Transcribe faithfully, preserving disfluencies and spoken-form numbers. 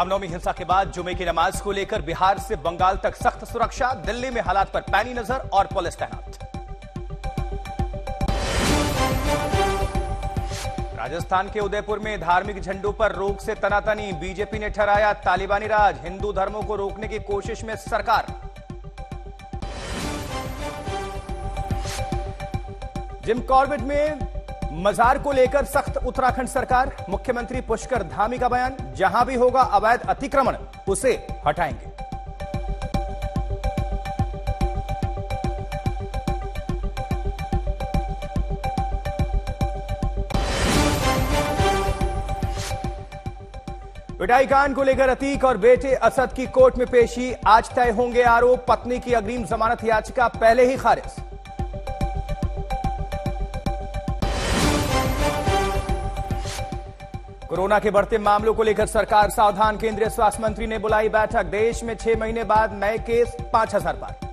रामनवमी हिंसा के बाद जुमे की नमाज को लेकर बिहार से बंगाल तक सख्त सुरक्षा, दिल्ली में हालात पर पैनी नजर और पुलिस तैनात। राजस्थान के उदयपुर में धार्मिक झंडों पर रोक से तनातनी, बीजेपी ने ठहराया तालिबानी राज, हिंदू धर्मों को रोकने की कोशिश में सरकार। जिम कॉर्बेट में मजार को लेकर सख्त उत्तराखंड सरकार, मुख्यमंत्री पुष्कर धामी का बयान, जहां भी होगा अवैध अतिक्रमण उसे हटाएंगे। पिटाई कांड को लेकर अतीक और बेटे असद की कोर्ट में पेशी, आज तय होंगे आरोप, पत्नी की अग्रिम जमानत याचिका पहले ही खारिज। कोरोना के बढ़ते मामलों को लेकर सरकार सावधान, केंद्रीय स्वास्थ्य मंत्री ने बुलाई बैठक, देश में छह महीने बाद नए केस पांच हजार पार।